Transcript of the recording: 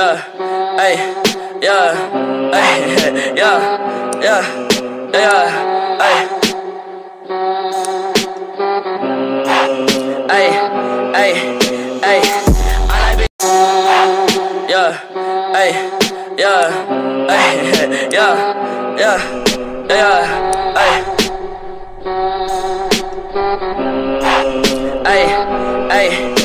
yeah, ay, yeah, ay, yeah, yeah, yeah, ay, ay, ay, I like it, yeah, ay, yeah, ay, yeah, yeah, yeah, ay, ay, ay.